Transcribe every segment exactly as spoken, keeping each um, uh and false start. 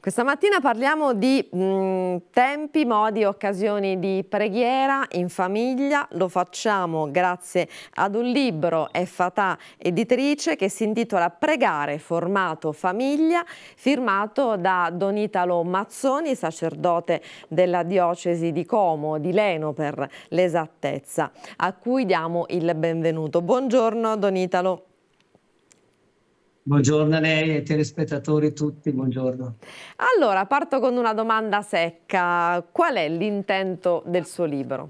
Questa mattina parliamo di mh, tempi, modi, occasioni di preghiera in famiglia. Lo facciamo grazie ad un libro Effatà editrice che si intitola Pregare, formato famiglia, firmato da Don Italo Mazzoni, sacerdote della diocesi di Como, di Leno per l'esattezza, a cui diamo il benvenuto. Buongiorno Don Italo. Buongiorno a lei e ai telespettatori tutti, buongiorno. Allora, parto con una domanda secca. Qual è l'intento del suo libro?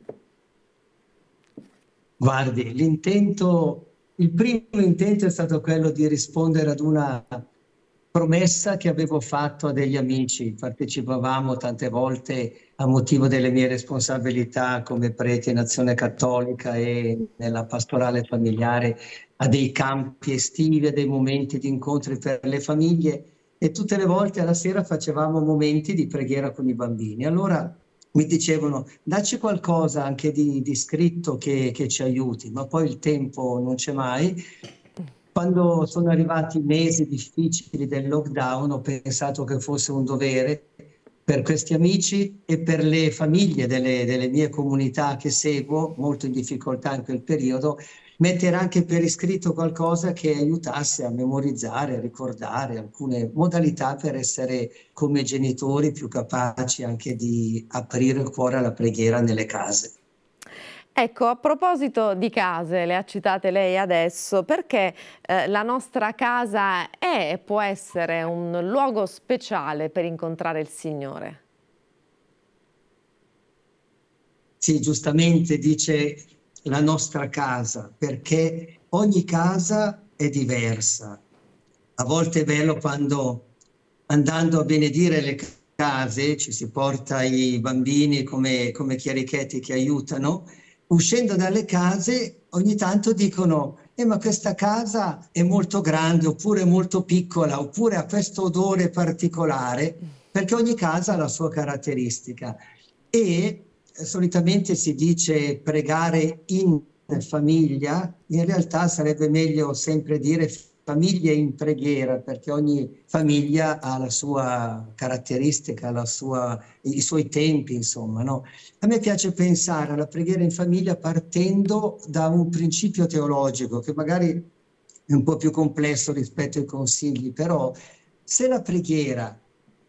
Guardi, l'intento, il primo intento è stato quello di rispondere ad una promessa che avevo fatto a degli amici. Partecipavamo tante volte a motivo delle mie responsabilità come prete in Azione Cattolica e nella pastorale familiare a dei campi estivi, a dei momenti di incontri per le famiglie, e tutte le volte alla sera facevamo momenti di preghiera con i bambini. Allora mi dicevano, dacci qualcosa anche di, di scritto che, che ci aiuti, ma poi il tempo non c'è mai. Quando sono arrivati i mesi difficili del lockdown ho pensato che fosse un dovere per questi amici e per le famiglie delle, delle mie comunità che seguo, molto in difficoltà in quel periodo, mettere anche per iscritto qualcosa che aiutasse a memorizzare, a ricordare alcune modalità per essere come genitori più capaci anche di aprire il cuore alla preghiera nelle case. Ecco, a proposito di case, le ha citate lei adesso, perché eh, la nostra casa è e può essere un luogo speciale per incontrare il Signore? Sì, giustamente dice la nostra casa, perché ogni casa è diversa. A volte è bello quando, andando a benedire le case, ci si porta i bambini come, come chierichetti che aiutano. Uscendo dalle case ogni tanto dicono eh, ma questa casa è molto grande oppure molto piccola oppure ha questo odore particolare, perché ogni casa ha la sua caratteristica. E eh, solitamente si dice pregare in famiglia, in realtà sarebbe meglio sempre dire famiglie in preghiera, perché ogni famiglia ha la sua caratteristica, la sua, i suoi tempi, insomma, no? A me piace pensare alla preghiera in famiglia partendo da un principio teologico che magari è un po' più complesso rispetto ai consigli, però se la preghiera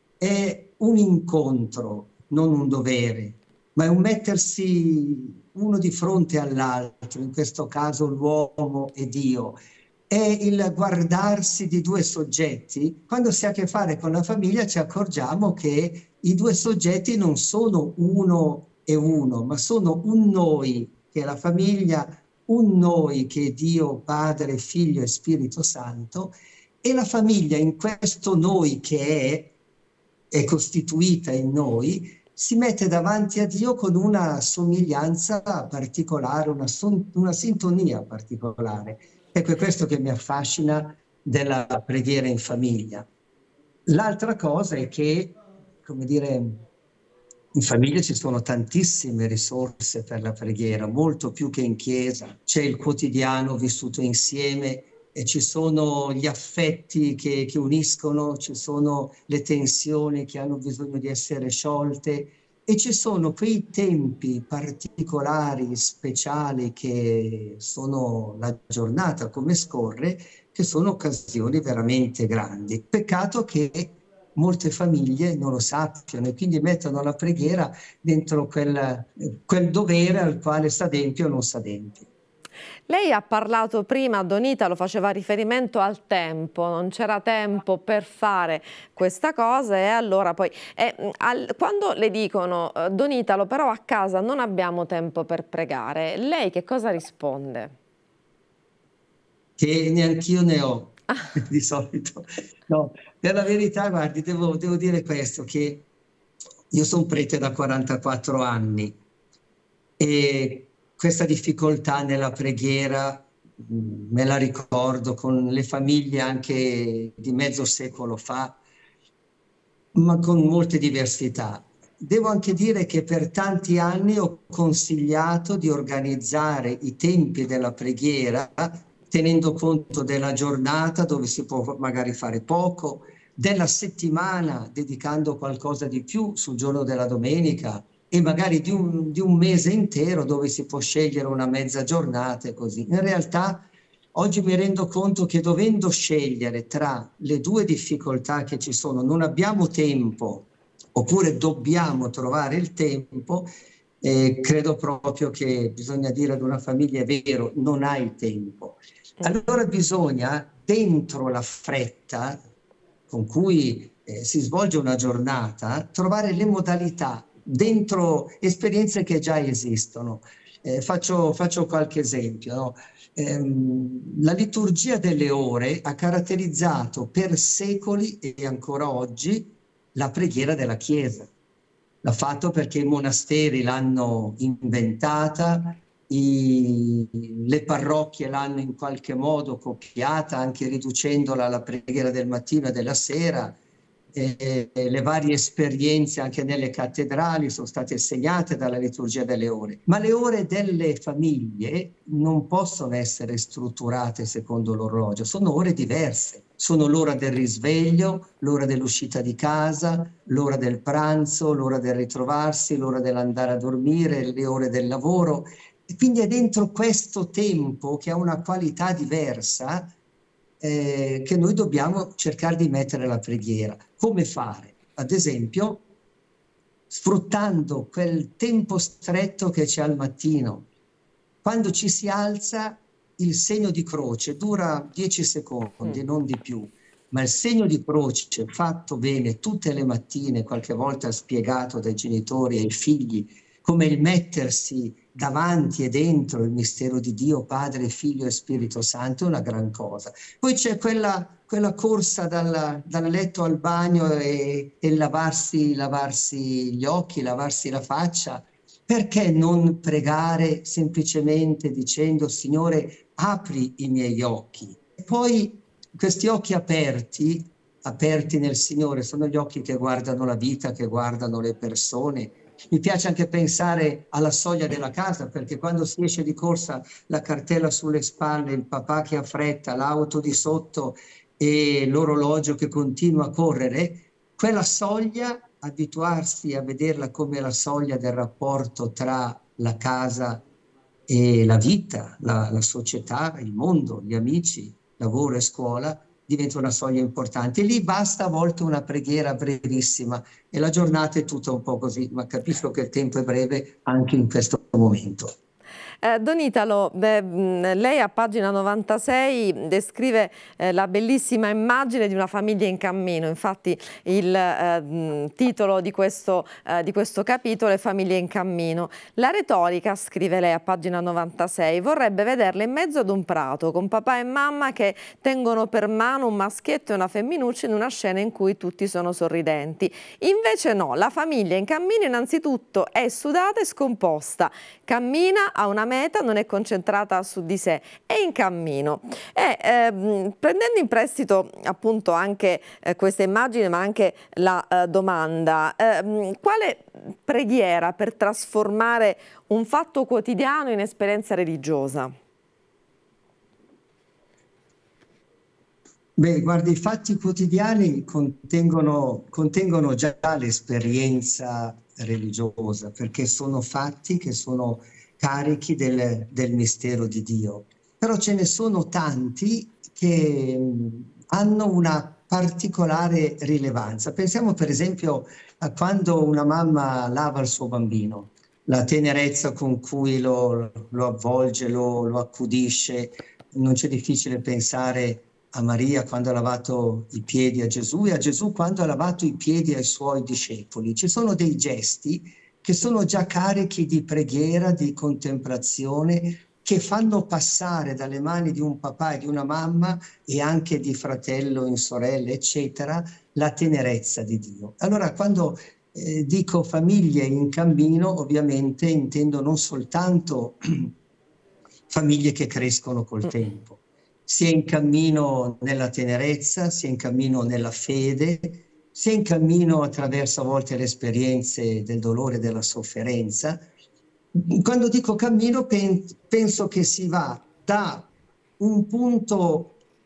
è un incontro, non un dovere, ma è un mettersi uno di fronte all'altro, in questo caso l'uomo e Dio, è il guardarsi di due soggetti. Quando si ha a che fare con la famiglia ci accorgiamo che i due soggetti non sono uno e uno, ma sono un noi che è la famiglia, un noi che è Dio, Padre, Figlio e Spirito Santo, e la famiglia in questo noi che è, è costituita in noi, si mette davanti a Dio con una somiglianza particolare, una, son, una sintonia particolare. Ecco, è questo che mi affascina della preghiera in famiglia. L'altra cosa è che, come dire, in famiglia ci sono tantissime risorse per la preghiera, molto più che in chiesa. C'è il quotidiano vissuto insieme e ci sono gli affetti che, che uniscono, ci sono le tensioni che hanno bisogno di essere sciolte e ci sono quei tempi particolari, speciali che sono la giornata come scorre, che sono occasioni veramente grandi. Peccato che molte famiglie non lo sappiano e quindi mettono la preghiera dentro quel, quel dovere al quale s'adempie o non s'adempie. Lei ha parlato prima, Don Italo faceva riferimento al tempo, non c'era tempo per fare questa cosa e allora poi, eh, al, quando le dicono Don Italo però a casa non abbiamo tempo per pregare, lei che cosa risponde? Che neanch'io ne ho di solito. No, per la verità, guardi, devo, devo dire questo, che io sono prete da quarantaquattro anni e questa difficoltà nella preghiera mh, me la ricordo con le famiglie anche di mezzo secolo fa, ma con molte diversità. Devo anche dire che per tanti anni ho consigliato di organizzare i tempi della preghiera tenendo conto della giornata dove si può magari fare poco, della settimana, dedicando qualcosa di più sul giorno della domenica, e magari di un, di un mese intero dove si può scegliere una mezza giornata e così. In realtà oggi mi rendo conto che dovendo scegliere tra le due difficoltà che ci sono, non abbiamo tempo oppure dobbiamo trovare il tempo, eh, credo proprio che bisogna dire ad una famiglia: è vero, non hai tempo. Allora bisogna, dentro la fretta con cui eh, si svolge una giornata, trovare le modalità dentro esperienze che già esistono. Eh, faccio, faccio qualche esempio, no? Ehm, la liturgia delle ore ha caratterizzato per secoli e ancora oggi la preghiera della Chiesa. L'ha fatto perché i monasteri l'hanno inventata, i, le parrocchie l'hanno in qualche modo copiata, anche riducendola alla preghiera del mattino e della sera. E, e le varie esperienze anche nelle cattedrali sono state segnate dalla liturgia delle ore. Ma le ore delle famiglie non possono essere strutturate secondo l'orologio, sono ore diverse. Sono l'ora del risveglio, l'ora dell'uscita di casa, l'ora del pranzo, l'ora del ritrovarsi, l'ora dell'andare a dormire, le ore del lavoro. E quindi è dentro questo tempo, che ha una qualità diversa, eh, che noi dobbiamo cercare di mettere la preghiera. Come fare? Ad esempio, sfruttando quel tempo stretto che c'è al mattino. Quando ci si alza, il segno di croce dura dieci secondi, non di più, ma il segno di croce fatto bene tutte le mattine, qualche volta spiegato dai genitori ai figli, come il mettersi davanti e dentro il mistero di Dio, Padre, Figlio e Spirito Santo, è una gran cosa. Poi c'è quella, quella corsa dal, dal letto al bagno e, e lavarsi, lavarsi gli occhi, lavarsi la faccia. Perché non pregare semplicemente dicendo: Signore, apri i miei occhi? E poi questi occhi aperti, aperti nel Signore, sono gli occhi che guardano la vita, che guardano le persone. Mi piace anche pensare alla soglia della casa, perché quando si esce di corsa, la cartella sulle spalle, il papà che ha fretta, l'auto di sotto e l'orologio che continua a correre, quella soglia, abituarsi a vederla come la soglia del rapporto tra la casa e la vita, la, la società, il mondo, gli amici, lavoro e scuola, diventa una soglia importante. E lì basta a volte una preghiera brevissima e la giornata è tutta un po' così, ma capisco che il tempo è breve anche in questo momento. Eh, Don Italo, beh, lei a pagina novantasei descrive eh, la bellissima immagine di una famiglia in cammino. Infatti il eh, titolo di questo, eh, di questo capitolo è Famiglie in cammino. La retorica, scrive lei a pagina novantasei, vorrebbe vederla in mezzo ad un prato con papà e mamma che tengono per mano un maschietto e una femminuccia in una scena in cui tutti sono sorridenti. Invece no, la famiglia in cammino innanzitutto è sudata e scomposta, cammina a una meta, non è concentrata su di sé, è in cammino. E ehm, prendendo in prestito appunto anche eh, questa immagine, ma anche la eh, domanda, ehm, quale preghiera per trasformare un fatto quotidiano in esperienza religiosa? Beh, guardi, i fatti quotidiani contengono, contengono già l'esperienza religiosa, perché sono fatti che sono carichi del, del mistero di Dio. Però ce ne sono tanti che mh, hanno una particolare rilevanza. Pensiamo per esempio a quando una mamma lava il suo bambino, la tenerezza con cui lo, lo avvolge, lo, lo accudisce. Non c'è difficile pensare a Maria quando ha lavato i piedi a Gesù e a Gesù quando ha lavato i piedi ai suoi discepoli. Ci sono dei gesti che sono già carichi di preghiera, di contemplazione, che fanno passare dalle mani di un papà e di una mamma e anche di fratello in sorelle, eccetera, la tenerezza di Dio. Allora, quando eh, dico famiglie in cammino, ovviamente intendo non soltanto famiglie che crescono col tempo, sia in cammino nella tenerezza, sia in cammino nella fede, sia in cammino attraverso a volte le esperienze del dolore e della sofferenza. Quando dico cammino pen- penso che si va da un punto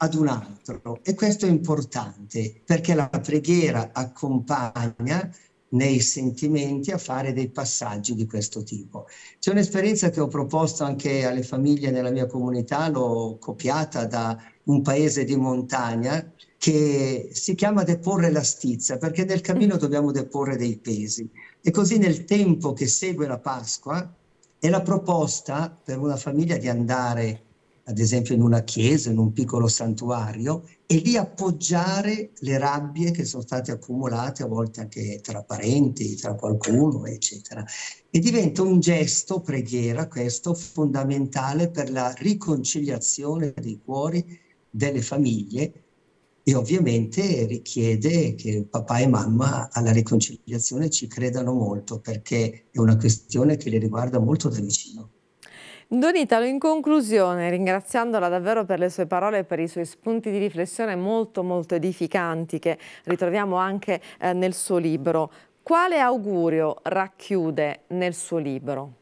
ad un altro, e questo è importante perché la preghiera accompagna nei sentimenti a fare dei passaggi di questo tipo. C'è un'esperienza che ho proposto anche alle famiglie nella mia comunità, l'ho copiata da un paese di montagna, che si chiama deporre la stizza, perché nel cammino dobbiamo deporre dei pesi. E così nel tempo che segue la Pasqua è la proposta per una famiglia di andare ad esempio in una chiesa, in un piccolo santuario, e lì appoggiare le rabbie che sono state accumulate, a volte anche tra parenti, tra qualcuno, eccetera. E diventa un gesto, preghiera, questo, fondamentale per la riconciliazione dei cuori delle famiglie, e ovviamente richiede che papà e mamma alla riconciliazione ci credano molto, perché è una questione che li riguarda molto da vicino. Don Italo, in conclusione, ringraziandola davvero per le sue parole e per i suoi spunti di riflessione molto molto edificanti che ritroviamo anche eh, nel suo libro, quale augurio racchiude nel suo libro?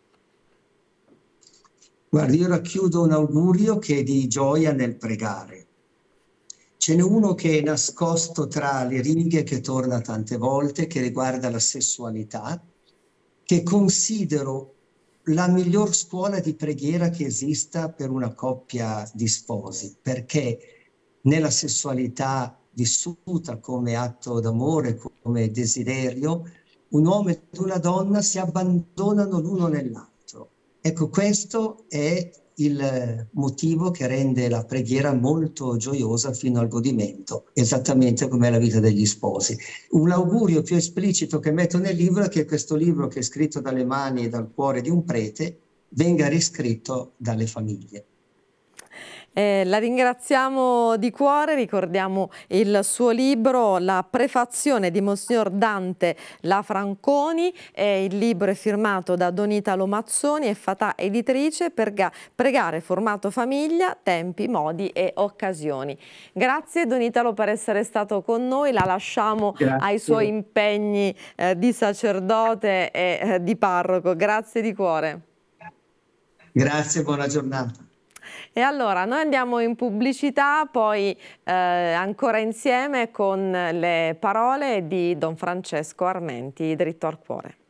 Guardi, io racchiudo un augurio che è di gioia nel pregare. Ce n'è uno che è nascosto tra le righe, che torna tante volte, che riguarda la sessualità, che considero la miglior scuola di preghiera che esista per una coppia di sposi, perché nella sessualità vissuta come atto d'amore, come desiderio, un uomo ed una donna si abbandonano l'uno nell'altro. Ecco, questo è il motivo che rende la preghiera molto gioiosa fino al godimento, esattamente come la vita degli sposi. Un augurio più esplicito che metto nel libro è che questo libro, che è scritto dalle mani e dal cuore di un prete, venga riscritto dalle famiglie. Eh, la ringraziamo di cuore, ricordiamo il suo libro, la prefazione di Monsignor Dante La Franconi, eh, il libro è firmato da Don Italo Mazzoni e Fatà Editrice, per pregare formato famiglia, tempi, modi e occasioni. Grazie Don Italo per essere stato con noi, la lasciamo Grazie. ai suoi impegni eh, di sacerdote e eh, di parroco, grazie di cuore. Grazie, buona giornata. E allora noi andiamo in pubblicità, poi eh, ancora insieme con le parole di Don Francesco Armenti, Dritto al Cuore.